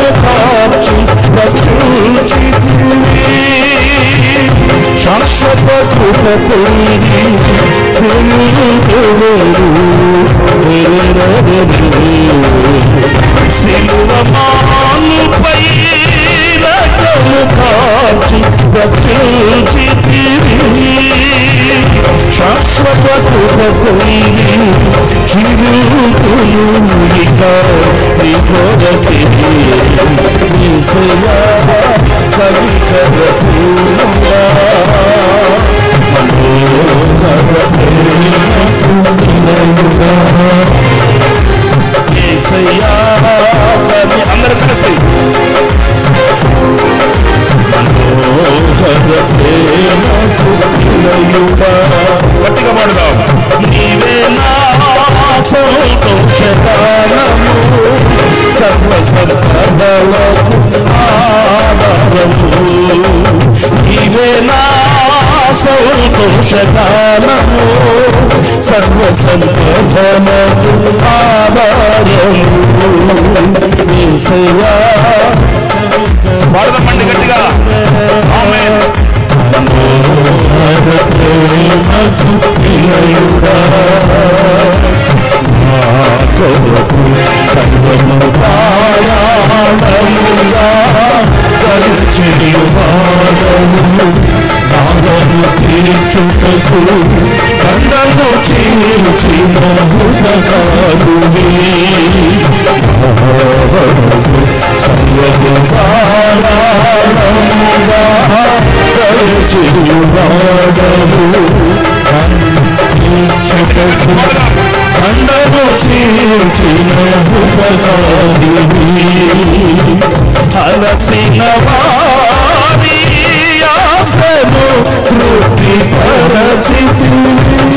కాచి రక్షించితివి శాశ్వత కృప పొంది సిలువమానుపై రక్తము కాచి రక్షించితివి శాశ్వత కృప పొంది చిరుతులు ఇక నీ కొరకే యేసయ్యా కనికర పూర్ణుడా మనోహర ప్రేమకునిలయుడా యేసయ్యా కని అందరూ కలిసి మనోహర ప్రేమకునిలయుడా గట్టిగా పాడుదాం నీవే నా సంతోషకాలము సర్వ సంపదలకు ఆధారము నీవే నా సంతోషకాలము సర్వ సంపదలకు ఆధారము యేసయ్యా పాడదామండి గట్టిగా ఆమేన్ మనోహర ప్రేమకునిలయుడా కొరకు సర్వము పారాయణముగా కలిచెడివాడము దానము తీర్చుటకు కండము చీల్చిన ఉపకారుని సర్వము పారాయణముగా కలిచెడివాడము తీర్చుటకు కండము చీల్చిన ఉపకారుని అలసిన వారి ఆశను తృప్తి పరచితివి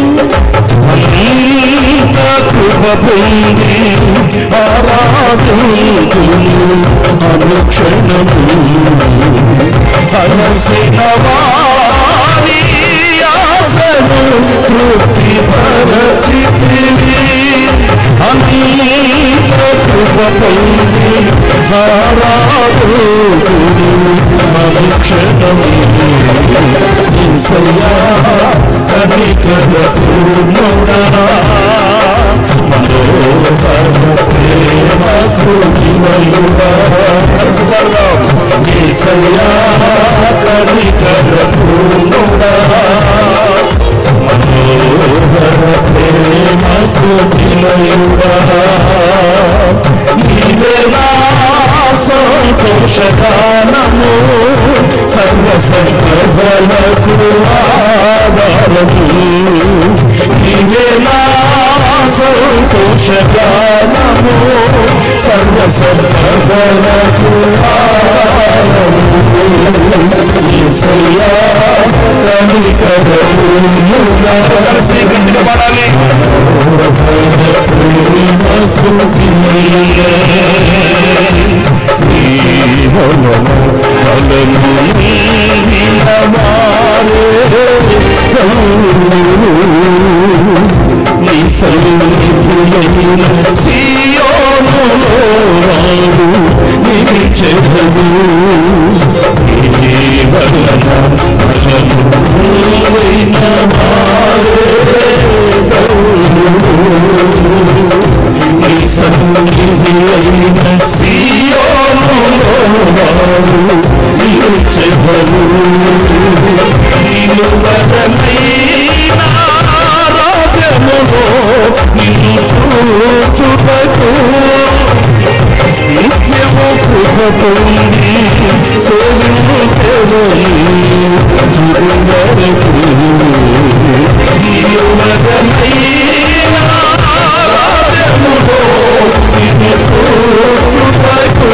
అంత కృప పొంది ఆరాధింతును అనుక్షణము అలసిన వారి ఆశను తృప్తి పరచితివి అనేక కృప పొంది ఆరాధుని అనుక్షణము యేసయ్యా కనికర పూర్ణుడా మనోహర ప్రేమకునిలయుడా యేసయ్యా కనికర పూర్ణుడా మనోహర ప్రేమకునిలయుడా నీవే నా సంతోషగానము సర్వ సంపదలకు ఆధారము నీవే నా సంతోషగానము సర్వ సంపదలకు ఆధారము యేసయ్యా కనికర పూర్ణుడా కలిసి గట్టిగా పాడాలి నీ సన్నిధియైన సీయోనులో వాడు నిలిచెదడు నీ వలన బలములైన వారే నీ సన్నిధియైన సీయోనులో వాడు నిలిచెదడు నిలువదనైన రాజ్యములో నిన్ను చూచుటకు నిత్యము కృప పొంది సేవించెదను వరకు నిలువదనైన రాజ్యములో నిన్ను చూచుటకు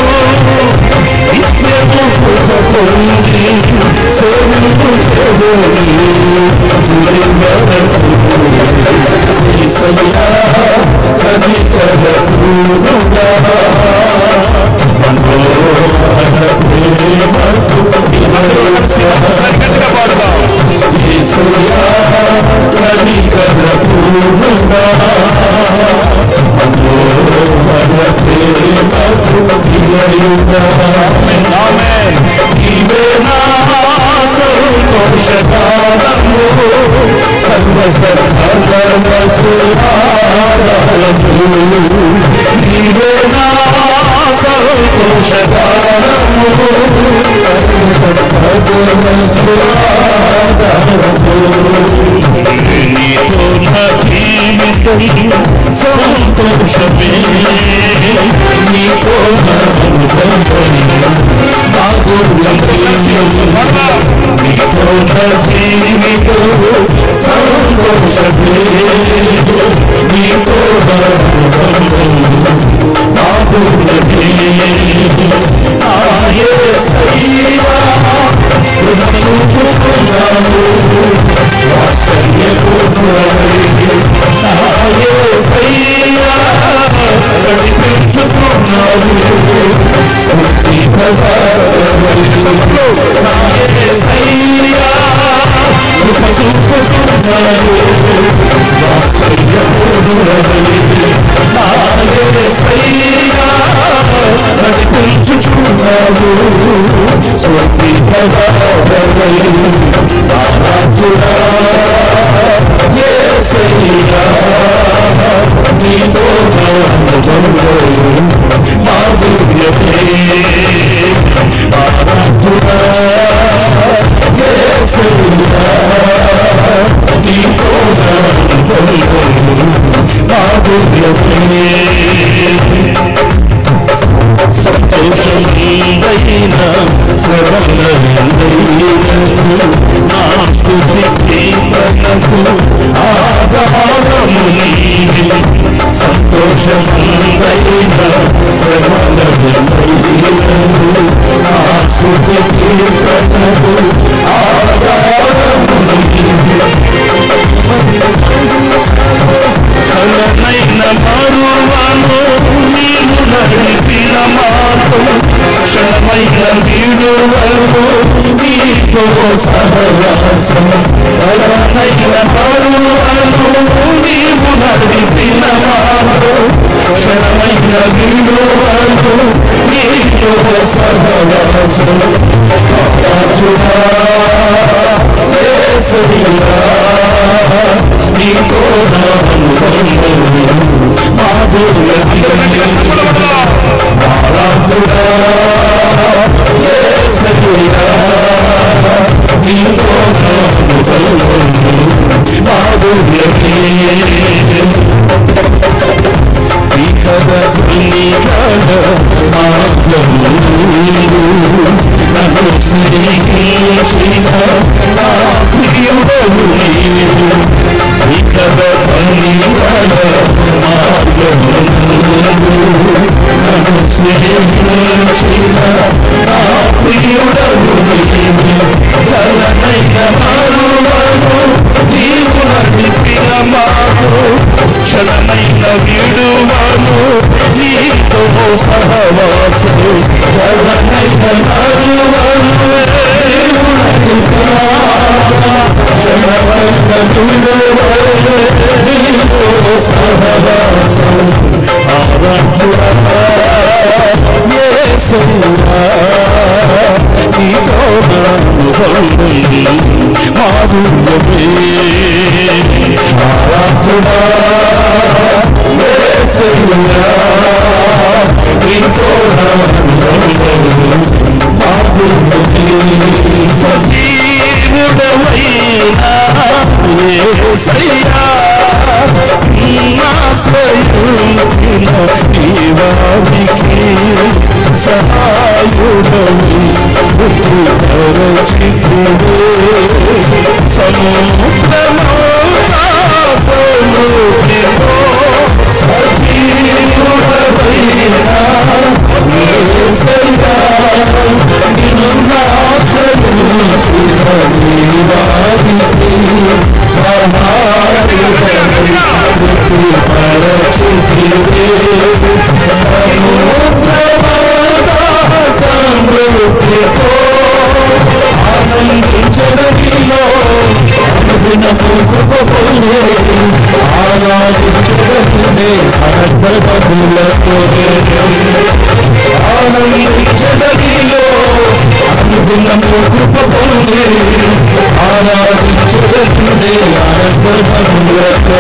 నిత్యము కృప పొంది సేవించెదను వరకు యేసయ్యా కనికర పూర్ణుడా మనోహర ప్రేమకునిలయుడా యేసయ్యా కనికర పూర్ణుడా మనోహర ప్రేమకునిలయుడా నీవే నా సంతోషకారము సర్వసర్గలకు ఆధారము నీవే నా సంతోషకారము సర్వసర్గలకు ఆధారము నీతో నా జీవితం సంతోషమే నీతో నా నీతో నా జీవితం సంతోషమే నీతో ఆయే సయ్యా చూపుతున్నాను ఆయే సయ్యా నడిపించుతున్నాను ఆయే సయ్యా చూపుతున్నాను ఆయే సయ్యా నడిపించుతున్నాను స్వస్తి నీతో మాధుర్యమే నీతో మాధుర్యమే సంతోషమైన శ్రవణమైన నా స్తుతి కీర్తనకు ఆధారము నీవే సంతోషమైన శ్రవణమైన నా స్తుతి కీర్తనకు ఆధారము నీవే కలనైన మరువను నీవు నడిపిన మాతో క్షణమైన వీడువను నీతో సహవాసం కలనైన మరువను నీవు నడిపిన మాతో క్షణమైన వీడువను నీతో సహవాసం నీతో క్షణమైన వీడువను నీతో సహవాసం క్షణమైన ఆనందించే దినము కృప పొంది ఆరాధించదనుండే ఆనందములతో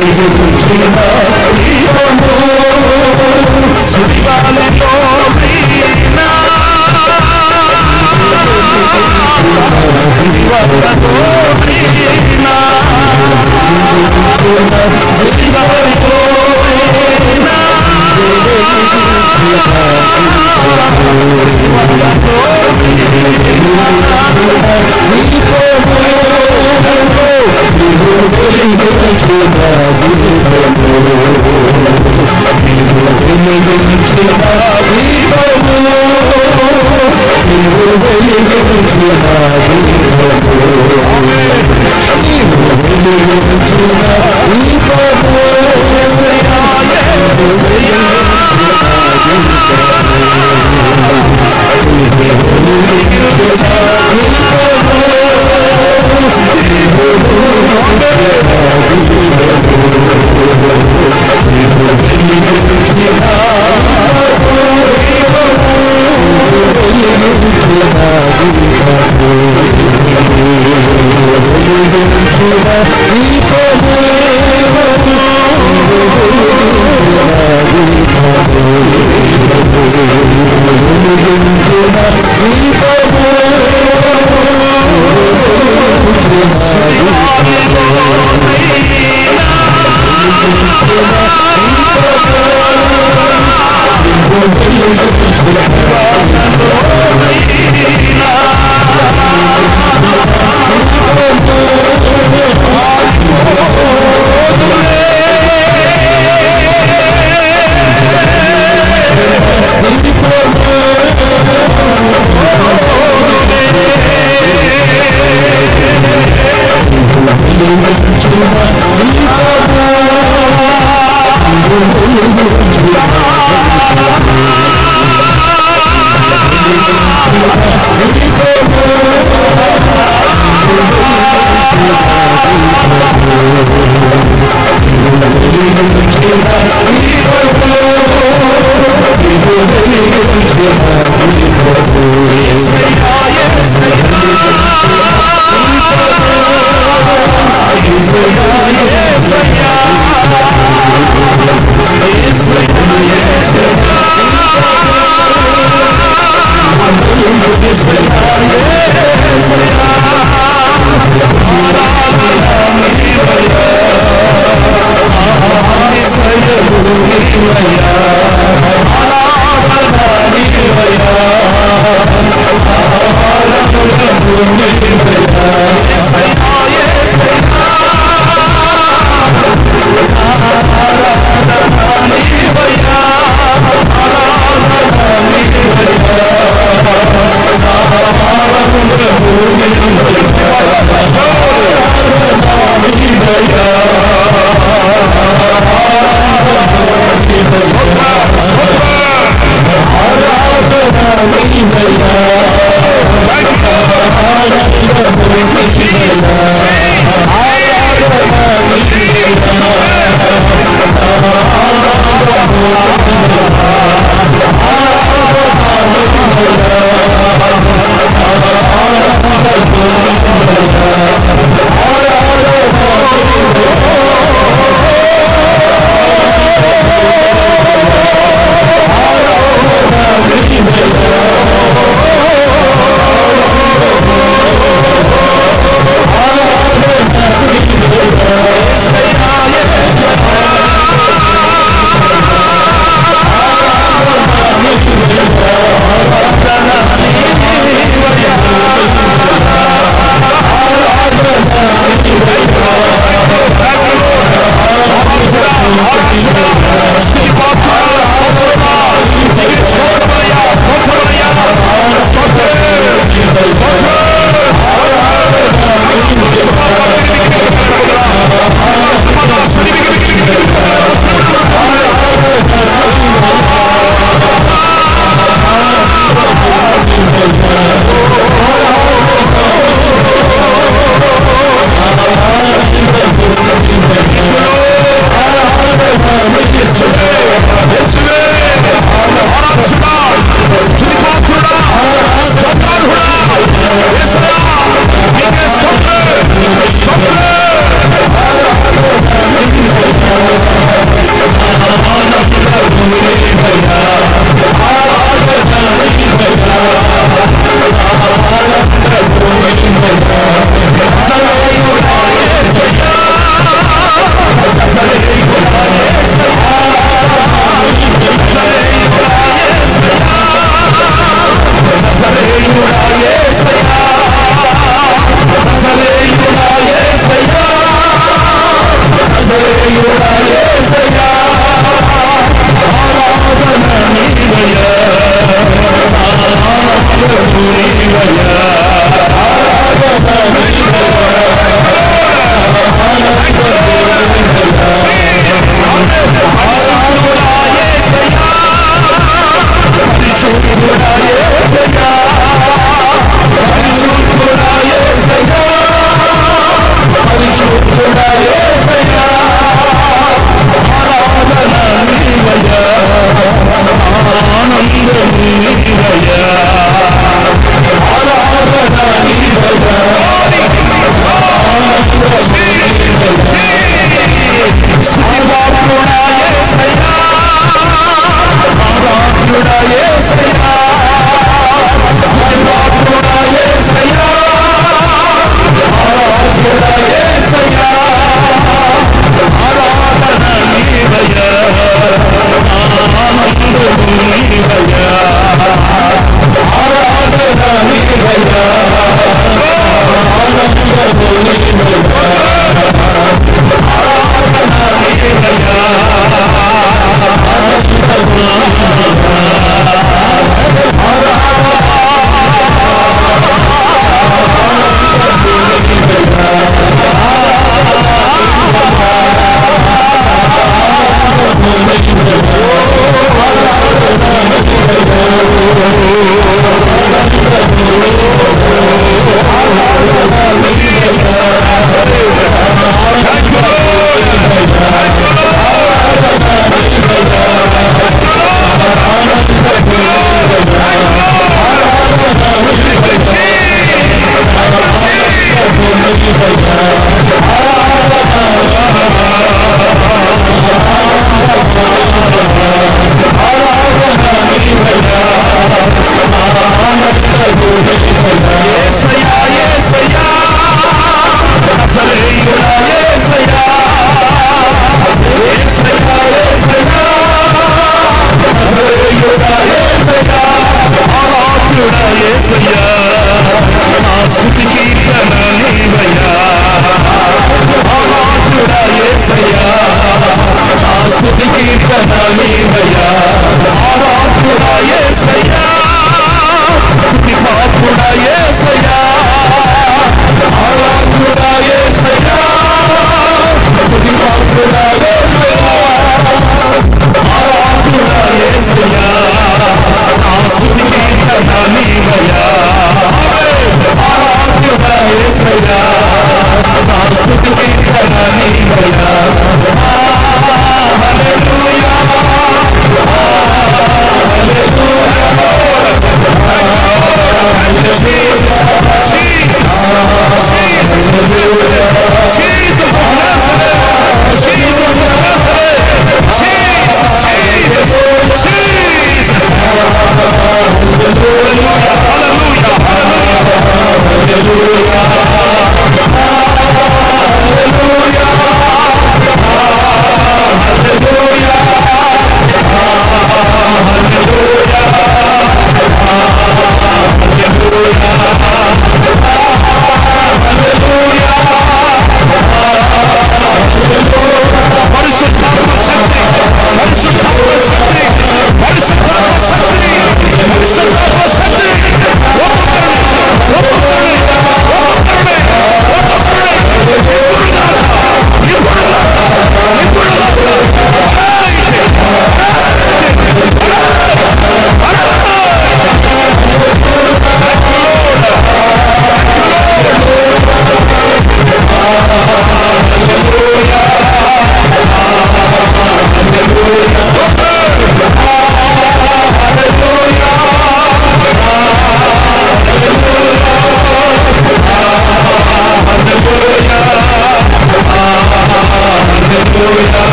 Thank you.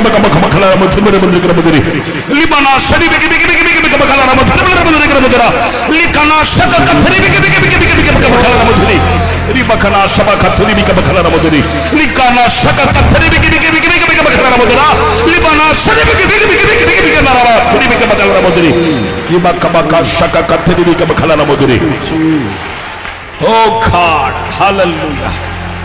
Oh God, hallelujah.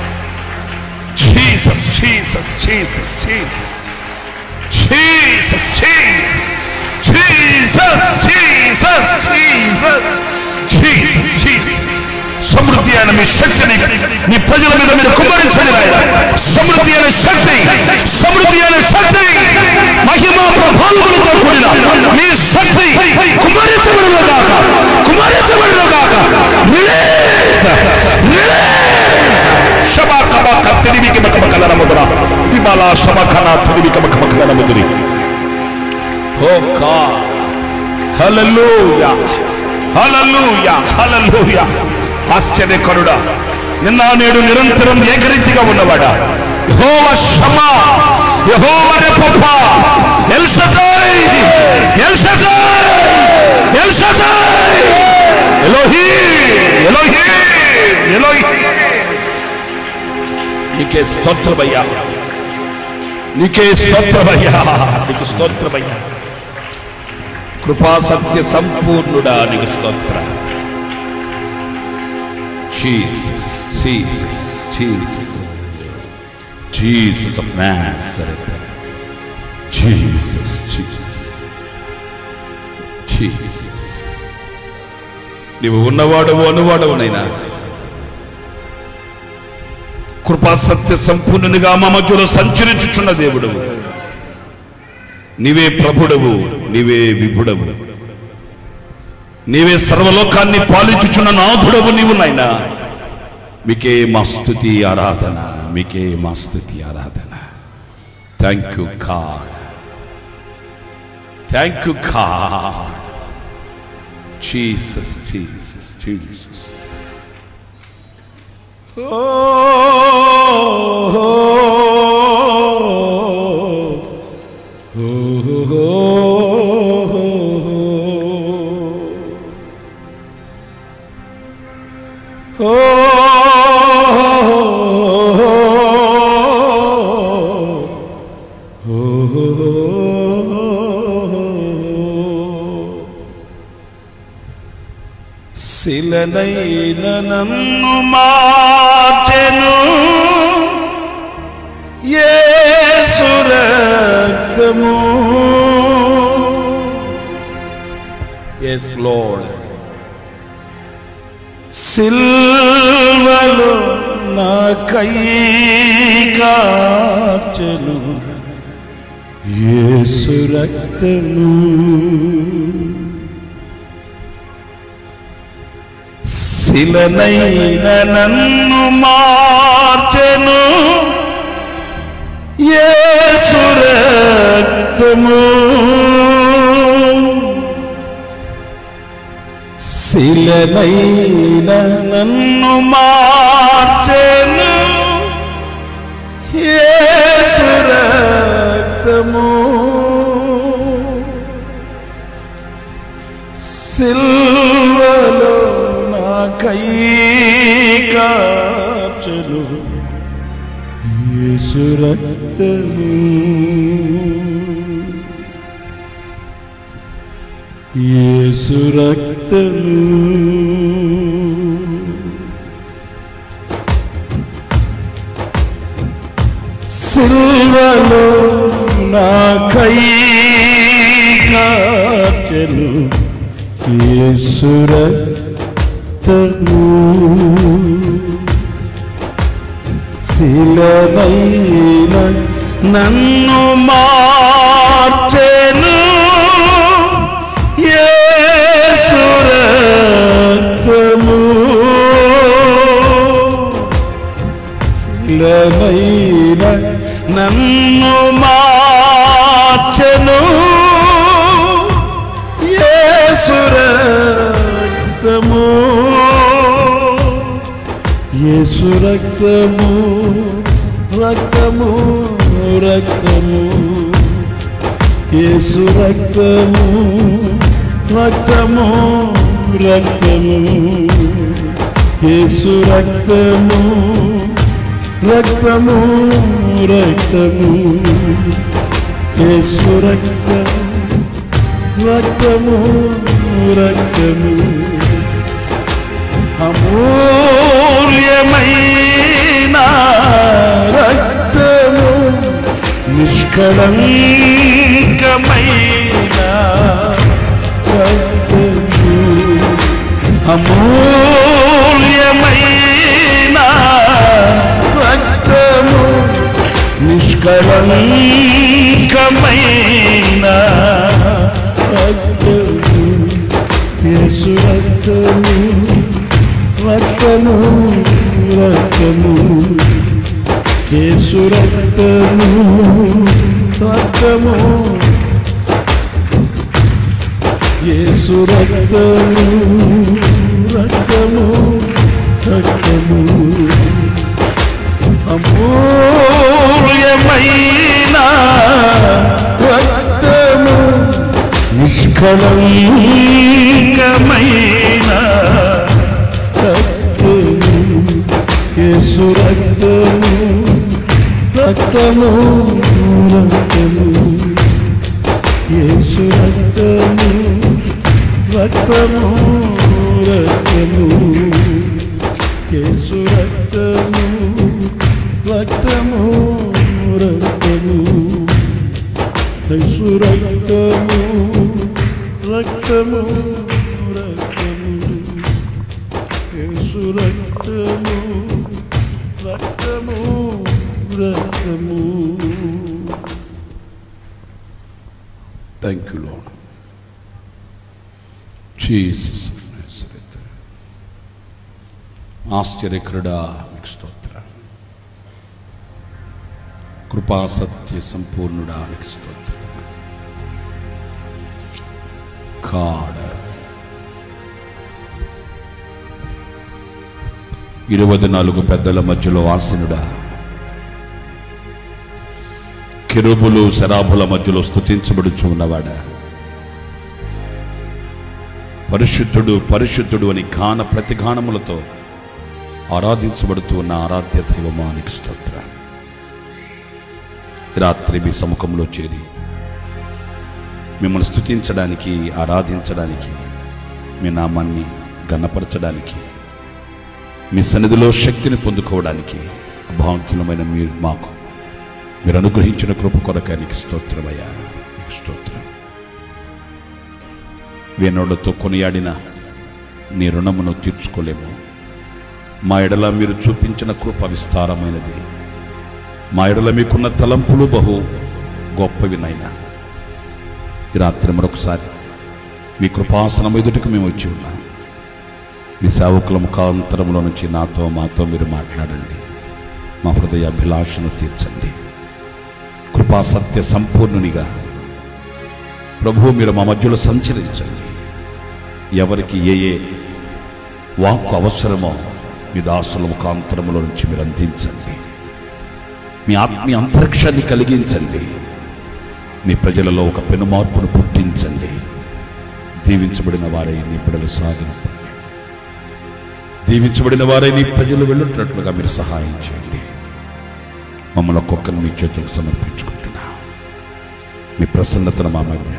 Jesus, Jesus, Jesus, Jesus, Jesus, Jesus, Jesus, Jesus, Jesus, Jesus, Jesus. సమృద్ధి అయిన మీ శక్తిని నీ ప్రజల మీద మీరు కుమ్మరించండి నాయన. సమృద్ధి అయిన శక్తి, సమృద్ధి అయిన శక్తి, మహిమ ప్రభావములతో కూడిన మీ శక్తి కుమ్మరించబడును గాక, కుమ్మరించబడును గాక. Oh God, hallelujah, hallelujah, hallelujah. ఆశ్చర్యకరుడా, నిన్న నేడు నిరంతరం ఏకరీతిగా ఉన్నవాడా, యెహోవా షమ్మా, యెహోవా రెఫా, ఎల్ షద్దై, ఎల్ షద్దై, ఎల్ షద్దై, ఎలోహీం, ఎలోహీం, ఎలోహీం. నీకే స్తోత్రమయ్యా, నీకే స్తోత్రమయ్యా, నీకు స్తోత్రమయ్యా. కృపా సత్య సంపూర్ణుడా నీకు స్తోత్రం. Jesus, Jesus, Jesus, Jesus of Nazareth, Jesus, Jesus, Jesus. నీవు ఉన్నవాడవు అనువాడవునైనా కృపా సత్య సంపూర్ణునిగా మా మధ్యలో సంచరించుచున్న దేవుడవు, నీవే ప్రభుడవు, నీవే విభుడవు, నీవే సర్వలోకాన్ని పాలించుచున్న నాథుడవు నీవు నాయనా. మీకే మా స్తుతి ఆరాధన, మీకే మా స్తుతి ఆరాధన. Thank you God, thank you God. Jesus, Jesus, Jesus. శిలనైన నన్ను మార్చెను యేసు రక్తము. Yes Lord. సిల్వలో నాకై కార్చెను యేసు రక్తము. శిలనైన నన్ను మార్చెను యేసు రక్తము. శిలనైన నన్ను మార్చెను యేసు రక్తము. సిల్వలో నాకై కార్చెను యేసు రక్తము. యేసు రక్తము. సిల్వలో నాకై కార్చెను యేసు రక్తము. శిలనైన నన్ను మార్చెను యేసు రక్తము. శిలనైన నన్ను మార్చెను యేసు రక్తము. యేసు రక్తము, రక్తము, రక్తము. యేసు రక్తము రక్తము రక్తము యేసు రక్తము రక్తము రక్తము యేసు రక్తము రక్తము రక్తము అమూల్యమైన రక్తము నిష్కళంకమైన రక్తము అమూల్యమైన రక్తము నిష్కళంకమైన రక్తము యేసు రక్తము రక్తము రక్తము యేసు రక్తము రక్తము యేసు రక్తము రక్తము రక్తము అమూల్యమైన రక్తము నిష్కళంకమైన రక్తము యేసు రక్తము రక్తము రక్తము యేసు రక్తము రక్తము రక్తము యేసు రక్తము రక్తము రక్తము యేసు రక్తము రక్తము రక్తము యేసు రక్తము రక్తము రక్తము. Thank you, Lord. Jesus. ఆశ్చర్యకరుడా మీకు స్తోత్రం. కృపా సత్య సంపూర్ణుడా మీకు స్తోత్రం. కాడ 24 పెద్దల మధ్యలో ఆసీనుడా, కెరూబులు శరాబుల మధ్యలో స్తుతించబడుచు ఉన్నవాడా, పరిశుద్ధుడు పరిశుద్ధుడు అని గాన ప్రతిగానములతో ఆరాధించబడుతూ ఉన్న ఆరాధ్య దైవమానికి స్తోత్రం. రాత్రి మీ సముఖంలో చేరి మిమ్మల్ని స్తుతించడానికి, ఆరాధించడానికి, మీ నామాన్ని గణపరచడానికి, మీ సన్నిధిలో శక్తిని పొందుకోవడానికి అభాగ్యులమైన మీరు అనుగ్రహించిన కృప కొరకానికి స్తోత్రమయ్యా, మీకు స్తోత్రం. వేణోళ్లతో కొనియాడిన నీ రుణమును తీర్చుకోలేము. మా ఎడల మీరు చూపించిన కృప విస్తారమైనది. మా ఎడల మీకున్న తలంపులు బహు గొప్పవి నాయనా. ఈ రాత్రి మరొకసారి మీ కృపాసనం ఎదుటికి మేము వచ్చి ఉన్నాం. మీ సేవకుల ముఖాంతరంలో నుంచి నాతో మాతో మీరు మాట్లాడండి. మా హృదయ అభిలాషను తీర్చండి. కృపా సత్య సంపూర్ణునిగా ప్రభువు మీరు మా మధ్యలో సంచరించండి. ఎవరికి ఏ ఏ వాక్కు అవసరమో మీ దాసుల ముఖాంతరంలో నుంచి మీరు అందించండి. మీ ఆత్మీయ అంతరిక్షాన్ని కలిగించండి. మీ ప్రజలలో ఒక పెనుమార్పును పుట్టించండి. దీవించబడిన వారై నీ బిడ్డలు సాగినప్పండి. దీవించబడిన వారై నీ ప్రజలు వెళ్ళుంటున్నట్లుగా మీరు సహాయం చేయండి. మమ్మల్ని ఒక్కొక్కరిని మీ చేతులకు సమర్పించుకుంటున్నా. మీ ప్రసన్నతను మా మధ్య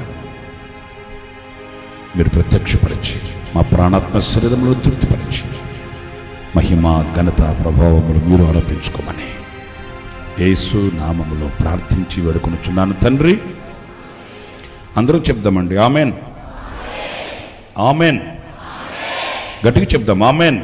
మీరు ప్రత్యక్షపరిచి మా ప్రాణాత్మ శరీరంలో తృప్తిపరిచి మహిమ ఘనత ప్రభావములు మీరు ఆరోపించుకోమని యేసు నామములో ప్రార్థించి వేడుకొనుచున్నాను తండ్రి. అందరూ చెప్దామండి ఆమెన్, ఆమెన్. గట్టిగా చెప్దాం ఆమెన్.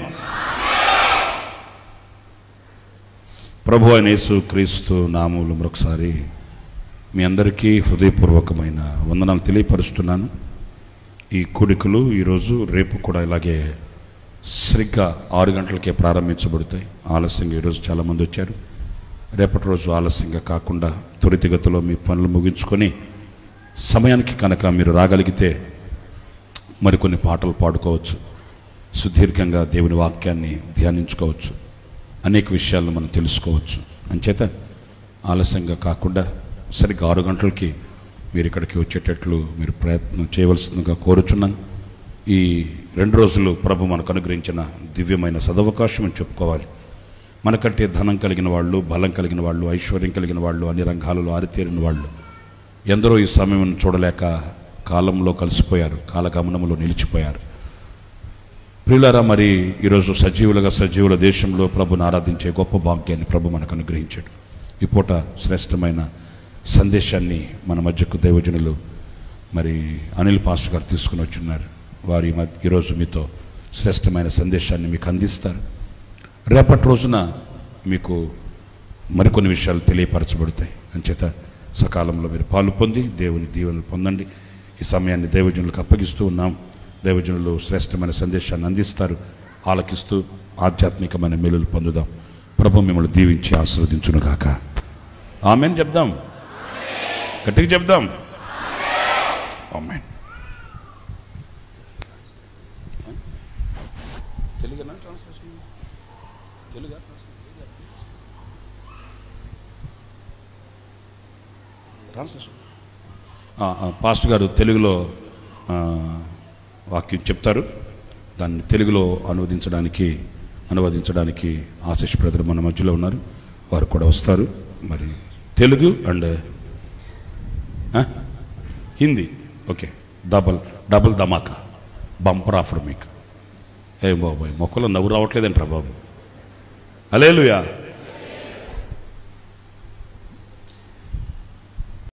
ప్రభు అయిన యేసు క్రీస్తు నామములో మరొకసారి మీ అందరికీ హృదయపూర్వకమైన వందనాలు తెలియపరుస్తున్నాను. ఈ కూడికలు ఈరోజు రేపు కూడా ఇలాగే సరిగ్గా 6 గంటలకే ప్రారంభించబడతాయి. ఆలస్యంగా ఈరోజు చాలామంది వచ్చారు. రేపటి రోజు ఆలస్యంగా కాకుండా త్వరితగతిలో మీ పనులు ముగించుకొని సమయానికి కనుక మీరు రాగలిగితే మరికొన్ని పాటలు పాడుకోవచ్చు, సుదీర్ఘంగా దేవుని వాక్యాన్ని ధ్యానించుకోవచ్చు, అనేక విషయాలను మనం తెలుసుకోవచ్చు. అంచేత ఆలస్యంగా కాకుండా సరిగ్గా 6 గంటలకి మీరు ఇక్కడికి వచ్చేటట్లు మీరు ప్రయత్నం చేయవలసిందిగా కోరుచున్నాను. ఈ 2 రోజులు ప్రభు మనకు అనుగ్రహించిన దివ్యమైన సదవకాశం అని చెప్పుకోవాలి. మనకంటే ధనం కలిగిన వాళ్ళు, బలం కలిగిన వాళ్ళు, ఐశ్వర్యం కలిగిన వాళ్ళు, అన్ని రంగాలలో ఆరితేరిన వాళ్ళు ఎందరో ఈ సమయం చూడలేక కాలంలో కలిసిపోయారు, కాలగమనంలో నిలిచిపోయారు. ప్రియులారా, మరి ఈరోజు సజీవుల దేశంలో ప్రభుని ఆరాధించే గొప్ప భాగ్యాన్ని ప్రభు మనకు అనుగ్రహించాడు. ఈ పూట శ్రేష్టమైన సందేశాన్ని మన మధ్యకు దైవజనులు మరి అనిల్ పాస్టర్ గారు తీసుకుని వచ్చున్నారు. వారి ఈరోజు మీతో శ్రేష్టమైన సందేశాన్ని మీకు అందిస్తారు. రేపటి రోజున మీకు మరికొన్ని విషయాలు తెలియపరచబడతాయి. అంచేత సకాలంలో మీరు పాలు పొంది దేవుని దీవెనలు పొందండి. ఈ సమయాన్ని దైవజనులకు అప్పగిస్తూ ఉన్నాం. దైవజనులు శ్రేష్టమైన సందేశాన్ని అందిస్తారు. ఆలకిస్తూ ఆధ్యాత్మికమైన మేలులు పొందుదాం. ప్రభు మిమ్మల్ని దీవించి ఆశీర్వదించునుగాక. ఆమేన్ చెప్దాం, గట్టిగా చెప్దాం. ఆమేన్. పాస్టర్ గారు తెలుగులో వాక్యం చెప్తారు. దాన్ని తెలుగులో అనువదించడానికి ఆశీష్ బ్రదర్ మన మధ్యలో ఉన్నారు. వారు కూడా వస్తారు. మరి Telugu and Hindi okay, double ధమాకా బంపర్ ఆఫర్ మీకు. ఏ బాబాయ్, మొక్కలో నవ్వు రావట్లేదంటారా బాబు? హల్లెలూయా.